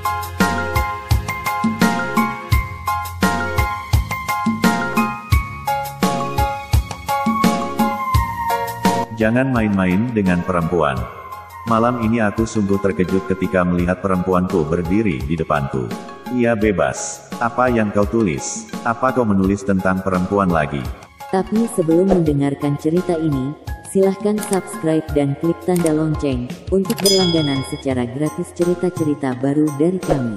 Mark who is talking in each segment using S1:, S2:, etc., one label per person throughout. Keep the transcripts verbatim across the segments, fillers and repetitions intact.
S1: Jangan main-main dengan perempuan. Malam ini aku sungguh terkejut ketika melihat perempuanku berdiri di depanku. Ia bebas. Apa yang kau tulis? Apa kau menulis tentang perempuan lagi?
S2: Tapi sebelum mendengarkan cerita ini, silahkan subscribe dan klik tanda lonceng, untuk berlangganan secara gratis cerita-cerita baru dari kami.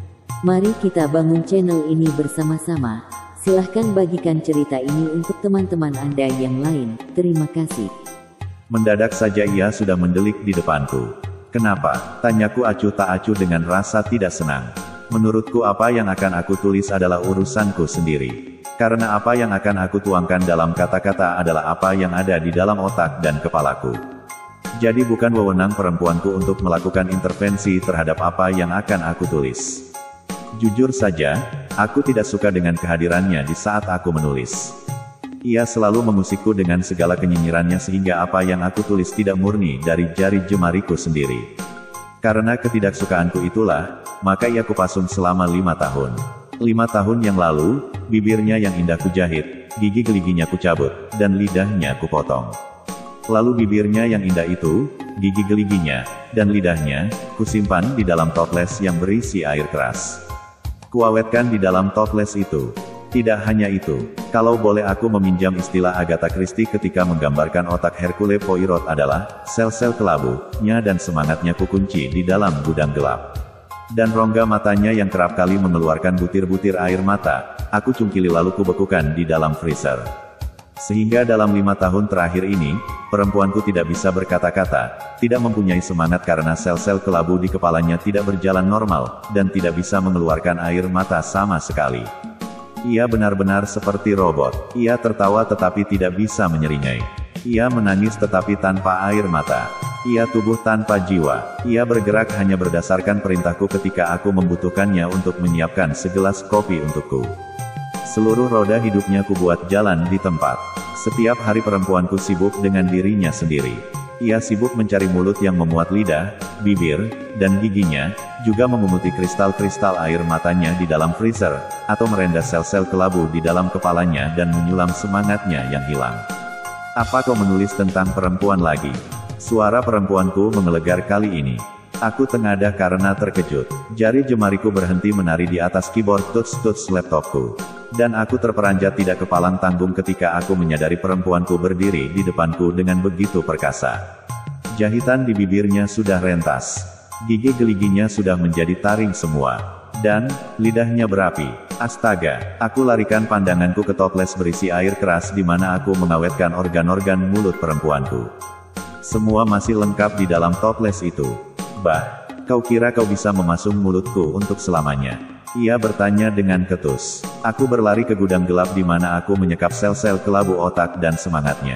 S2: Mari kita bangun channel ini bersama-sama. Silahkan bagikan cerita ini untuk teman-teman Anda yang lain. Terima kasih.
S1: Mendadak saja ia sudah mendelik di depanku. Kenapa? Tanyaku acuh tak acuh dengan rasa tidak senang. Menurutku apa yang akan aku tulis adalah urusanku sendiri. Karena apa yang akan aku tuangkan dalam kata-kata adalah apa yang ada di dalam otak dan kepalaku. Jadi bukan wewenang perempuanku untuk melakukan intervensi terhadap apa yang akan aku tulis. Jujur saja, aku tidak suka dengan kehadirannya di saat aku menulis. Ia selalu mengusikku dengan segala kenyinyirannya sehingga apa yang aku tulis tidak murni dari jari jemariku sendiri. Karena ketidaksukaanku itulah, maka ia kupasung selama lima tahun. Lima tahun yang lalu, bibirnya yang indah kujahit, gigi geliginya kucabut, dan lidahnya kupotong. Lalu bibirnya yang indah itu, gigi geliginya, dan lidahnya, kusimpan di dalam toples yang berisi air keras. Kuawetkan di dalam toples itu. Tidak hanya itu, kalau boleh aku meminjam istilah Agatha Christie ketika menggambarkan otak Hercule Poirot adalah, sel-sel kelabunya dan semangatnya kukunci di dalam gudang gelap. Dan rongga matanya yang kerap kali mengeluarkan butir-butir air mata, aku cungkili lalu kubekukan di dalam freezer. Sehingga dalam lima tahun terakhir ini, perempuanku tidak bisa berkata-kata, tidak mempunyai semangat karena sel-sel kelabu di kepalanya tidak berjalan normal, dan tidak bisa mengeluarkan air mata sama sekali. Ia benar-benar seperti robot. Ia tertawa tetapi tidak bisa menyeringai. Ia menangis tetapi tanpa air mata. Ia tubuh tanpa jiwa. Ia bergerak hanya berdasarkan perintahku ketika aku membutuhkannya untuk menyiapkan segelas kopi untukku. Seluruh roda hidupnya kubuat jalan di tempat. Setiap hari perempuanku sibuk dengan dirinya sendiri. Ia sibuk mencari mulut yang memuat lidah, bibir, dan giginya, juga memunguti kristal-kristal air matanya di dalam freezer, atau merendah sel-sel kelabu di dalam kepalanya dan menyulam semangatnya yang hilang. Apa kau menulis tentang perempuan lagi? Suara perempuanku menggelegar kali ini. Aku tengadah karena terkejut. Jari jemariku berhenti menari di atas keyboard touch-touch laptopku. Dan aku terperanjat tidak kepalang tanggung ketika aku menyadari perempuanku berdiri di depanku dengan begitu perkasa. Jahitan di bibirnya sudah rentas. Gigi geliginya sudah menjadi taring semua. Dan, lidahnya berapi. Astaga, aku larikan pandanganku ke toples berisi air keras di mana aku mengawetkan organ-organ mulut perempuanku. Semua masih lengkap di dalam toples itu. Bah, kau kira kau bisa memasung mulutku untuk selamanya? Ia bertanya dengan ketus. Aku berlari ke gudang gelap di mana aku menyekap sel-sel kelabu otak dan semangatnya.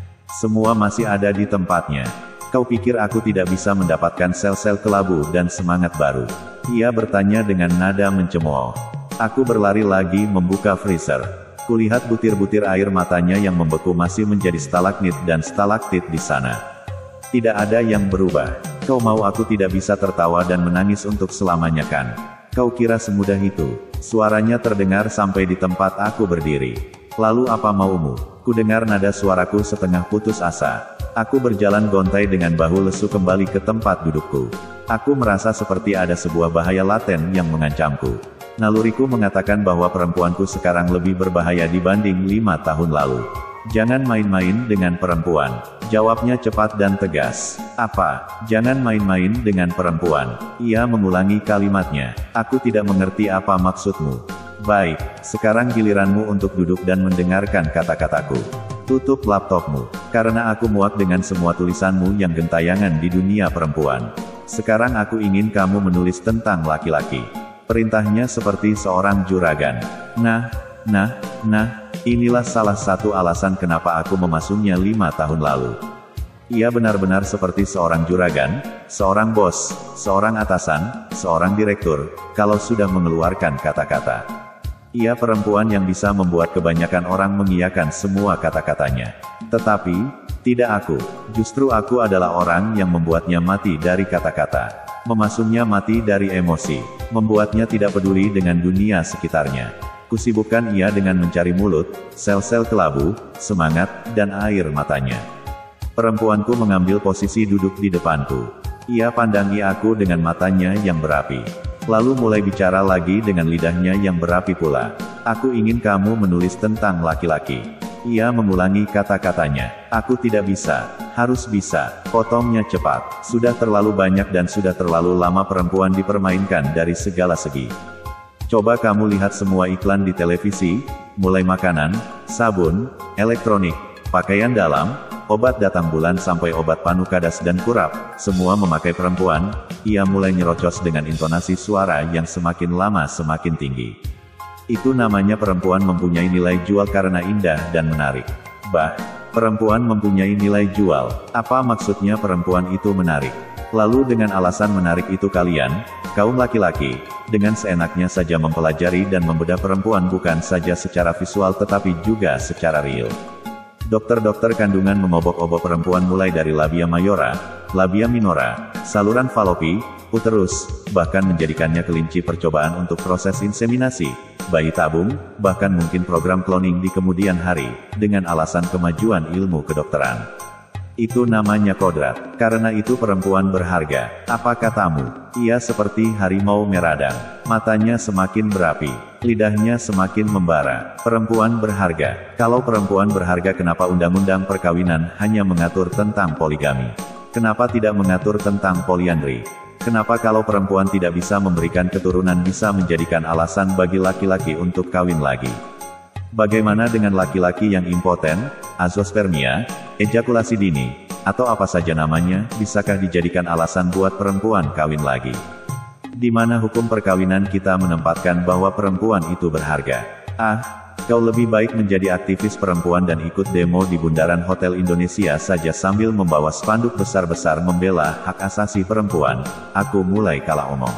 S1: Semua masih ada di tempatnya. Kau pikir aku tidak bisa mendapatkan sel-sel kelabu dan semangat baru? Ia bertanya dengan nada mencemooh. Aku berlari lagi membuka freezer. Kulihat butir-butir air matanya yang membeku masih menjadi stalagmit dan stalaktit di sana. Tidak ada yang berubah. Kau mau aku tidak bisa tertawa dan menangis untuk selamanya kan? Kau kira semudah itu? Suaranya terdengar sampai di tempat aku berdiri. Lalu apa maumu? Kudengar nada suaraku setengah putus asa. Aku berjalan gontai dengan bahu lesu kembali ke tempat dudukku. Aku merasa seperti ada sebuah bahaya laten yang mengancamku. Naluriku mengatakan bahwa perempuanku sekarang lebih berbahaya dibanding lima tahun lalu. Jangan main-main dengan perempuan. Jawabnya cepat dan tegas. Apa? Jangan main-main dengan perempuan. Ia mengulangi kalimatnya. Aku tidak mengerti apa maksudmu. Baik, sekarang giliranmu untuk duduk dan mendengarkan kata-kataku. Tutup laptopmu, karena aku muak dengan semua tulisanmu yang gentayangan di dunia perempuan. Sekarang aku ingin kamu menulis tentang laki-laki. Perintahnya seperti seorang juragan. Nah, nah, nah. Inilah salah satu alasan kenapa aku memasungnya lima tahun lalu. Ia benar-benar seperti seorang juragan, seorang bos, seorang atasan, seorang direktur, kalau sudah mengeluarkan kata-kata. Ia perempuan yang bisa membuat kebanyakan orang mengiyakan semua kata-katanya. Tetapi, tidak aku. Justru aku adalah orang yang membuatnya mati dari kata-kata. Memasungnya mati dari emosi, membuatnya tidak peduli dengan dunia sekitarnya. Kusibukkan ia dengan mencari mulut, sel-sel kelabu, semangat, dan air matanya. Perempuanku mengambil posisi duduk di depanku. Ia pandangi aku dengan matanya yang berapi. Lalu mulai bicara lagi dengan lidahnya yang berapi pula. Aku ingin kamu menulis tentang laki-laki. Ia mengulangi kata-katanya. Aku tidak bisa. Harus bisa. Potongnya cepat. Sudah terlalu banyak dan sudah terlalu lama perempuan dipermainkan dari segala segi. Coba kamu lihat semua iklan di televisi, mulai makanan, sabun, elektronik, pakaian dalam, obat datang bulan sampai obat panukadas dan kurap, semua memakai perempuan. Ia mulai nyerocos dengan intonasi suara yang semakin lama semakin tinggi. Itu namanya perempuan mempunyai nilai jual karena indah dan menarik. Bah, perempuan mempunyai nilai jual. Apa maksudnya perempuan itu menarik? Lalu dengan alasan menarik itu kalian, kaum laki-laki, dengan seenaknya saja mempelajari dan membedah perempuan bukan saja secara visual tetapi juga secara real. Dokter-dokter kandungan mengobok-obok perempuan mulai dari labia mayora, labia minora, saluran falopi, uterus, bahkan menjadikannya kelinci percobaan untuk proses inseminasi, bayi tabung, bahkan mungkin program cloning di kemudian hari, dengan alasan kemajuan ilmu kedokteran. Itu namanya kodrat. Karena itu perempuan berharga. Apa katamu? Ia seperti harimau meradang. Matanya semakin berapi. Lidahnya semakin membara. Perempuan berharga. Kalau perempuan berharga, kenapa undang-undang perkawinan hanya mengatur tentang poligami? Kenapa tidak mengatur tentang poliandri? Kenapa kalau perempuan tidak bisa memberikan keturunan bisa menjadikan alasan bagi laki-laki untuk kawin lagi? Bagaimana dengan laki-laki yang impoten, azospermia, ejakulasi dini, atau apa saja namanya, bisakah dijadikan alasan buat perempuan kawin lagi? Di mana hukum perkawinan kita menempatkan bahwa perempuan itu berharga? Ah, kau lebih baik menjadi aktivis perempuan dan ikut demo di bundaran Hotel Indonesia saja sambil membawa spanduk besar-besar membela hak asasi perempuan. Aku mulai kalah omong.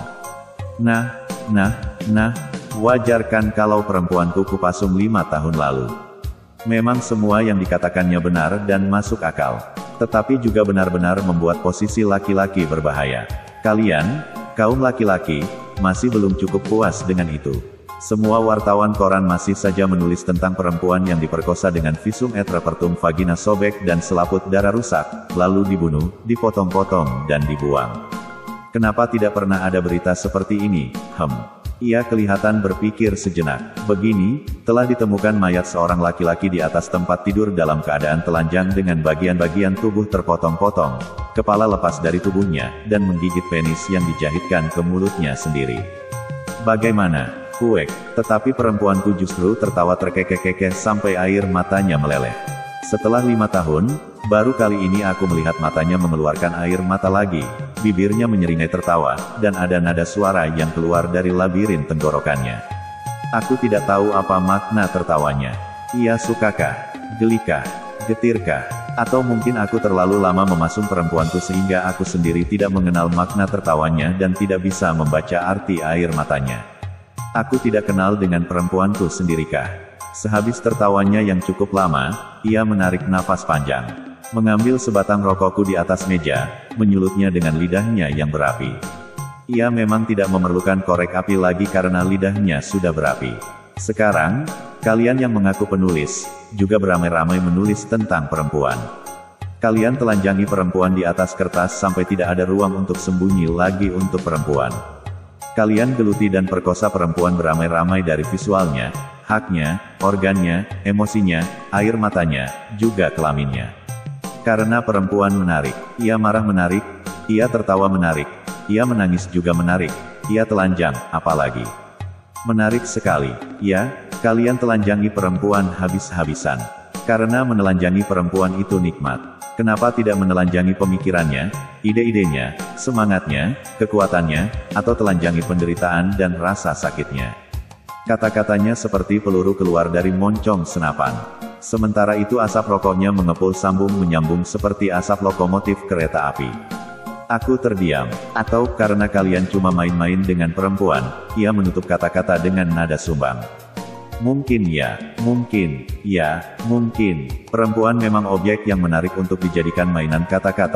S1: Nah, nah, nah, wajar kan kalau perempuanku kupasung lima tahun lalu. Memang semua yang dikatakannya benar dan masuk akal. Tetapi juga benar-benar membuat posisi laki-laki berbahaya. Kalian, kaum laki-laki, masih belum cukup puas dengan itu. Semua wartawan koran masih saja menulis tentang perempuan yang diperkosa dengan visum et repertum vagina sobek dan selaput darah rusak, lalu dibunuh, dipotong-potong dan dibuang. Kenapa tidak pernah ada berita seperti ini? Hem. Ia kelihatan berpikir sejenak. Begini, telah ditemukan mayat seorang laki-laki di atas tempat tidur dalam keadaan telanjang dengan bagian-bagian tubuh terpotong-potong, kepala lepas dari tubuhnya, dan menggigit penis yang dijahitkan ke mulutnya sendiri. Bagaimana? Kuek. Tetapi perempuanku justru tertawa terkekeh-kekeh sampai air matanya meleleh. Setelah lima tahun, baru kali ini aku melihat matanya mengeluarkan air mata lagi. Bibirnya menyeringai tertawa, dan ada nada suara yang keluar dari labirin tenggorokannya. Aku tidak tahu apa makna tertawanya. Ia sukakah? Gelikah? Getirkah? Atau mungkin aku terlalu lama memasung perempuanku sehingga aku sendiri tidak mengenal makna tertawanya dan tidak bisa membaca arti air matanya. Aku tidak kenal dengan perempuanku sendirikah? Sehabis tertawanya yang cukup lama, ia menarik nafas panjang. Mengambil sebatang rokokku di atas meja, menyulutnya dengan lidahnya yang berapi. Ia memang tidak memerlukan korek api lagi karena lidahnya sudah berapi. Sekarang, kalian yang mengaku penulis, juga beramai-ramai menulis tentang perempuan. Kalian telanjangi perempuan di atas kertas sampai tidak ada ruang untuk sembunyi lagi untuk perempuan. Kalian geluti dan perkosa perempuan beramai-ramai dari visualnya, haknya, organnya, emosinya, air matanya, juga kelaminnya. Karena perempuan menarik, ia marah menarik, ia tertawa menarik, ia menangis juga menarik, ia telanjang, apalagi. Menarik sekali, ya, kalian telanjangi perempuan habis-habisan. Karena menelanjangi perempuan itu nikmat. Kenapa tidak menelanjangi pemikirannya, ide-idenya, semangatnya, kekuatannya, atau telanjangi penderitaan dan rasa sakitnya? Kata-katanya seperti peluru keluar dari moncong senapan. Sementara itu asap rokoknya mengepul sambung menyambung seperti asap lokomotif kereta api. Aku terdiam. Atau karena kalian cuma main-main dengan perempuan, ia menutup kata-kata dengan nada sumbang. Mungkin ya, mungkin, ya, mungkin. Perempuan memang objek yang menarik untuk dijadikan mainan kata-kata.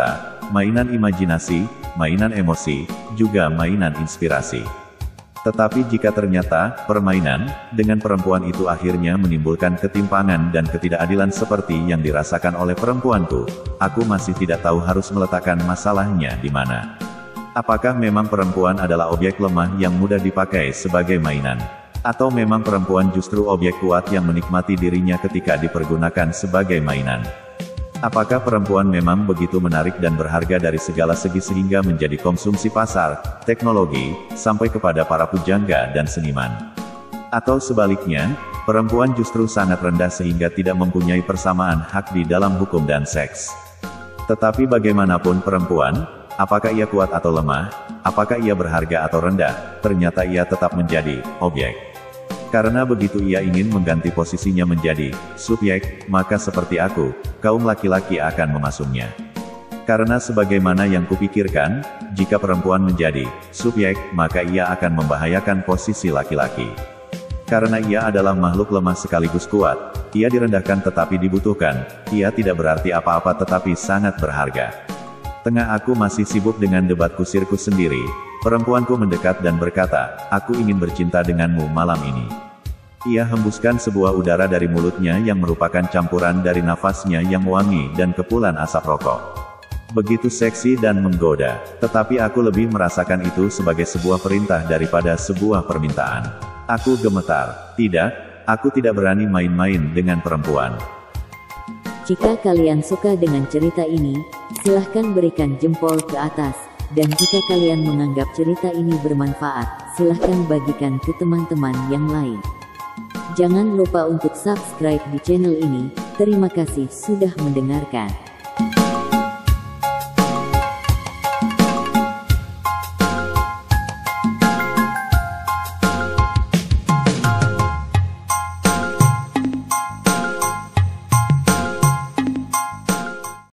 S1: mainan imajinasi, mainan emosi, juga mainan inspirasi. Tetapi jika ternyata, permainan, dengan perempuan itu akhirnya menimbulkan ketimpangan dan ketidakadilan seperti yang dirasakan oleh perempuanku, aku masih tidak tahu harus meletakkan masalahnya di mana. Apakah memang perempuan adalah objek lemah yang mudah dipakai sebagai mainan? Atau memang perempuan justru objek kuat yang menikmati dirinya ketika dipergunakan sebagai mainan? Apakah perempuan memang begitu menarik dan berharga dari segala segi sehingga menjadi konsumsi pasar, teknologi, sampai kepada para pujangga dan seniman? Atau sebaliknya, perempuan justru sangat rendah sehingga tidak mempunyai persamaan hak di dalam hukum dan seks? Tetapi bagaimanapun perempuan, apakah ia kuat atau lemah, apakah ia berharga atau rendah, ternyata ia tetap menjadi objek. Karena begitu ia ingin mengganti posisinya menjadi subjek, maka seperti aku, kaum laki-laki akan memasungnya. Karena sebagaimana yang kupikirkan, jika perempuan menjadi subjek, maka ia akan membahayakan posisi laki-laki. Karena ia adalah makhluk lemah sekaligus kuat, ia direndahkan tetapi dibutuhkan, ia tidak berarti apa-apa tetapi sangat berharga. Tengah aku masih sibuk dengan debat kusirku sendiri, perempuanku mendekat dan berkata, "Aku ingin bercinta denganmu malam ini." Ia hembuskan sebuah udara dari mulutnya yang merupakan campuran dari nafasnya yang wangi dan kepulan asap rokok. Begitu seksi dan menggoda, tetapi aku lebih merasakan itu sebagai sebuah perintah daripada sebuah permintaan. Aku gemetar. Tidak, aku tidak berani main-main dengan perempuan.
S2: Jika kalian suka dengan cerita ini, silahkan berikan jempol ke atas. Dan jika kalian menganggap cerita ini bermanfaat, silahkan bagikan ke teman-teman yang lain. Jangan lupa untuk subscribe di channel ini. Terima kasih sudah mendengarkan.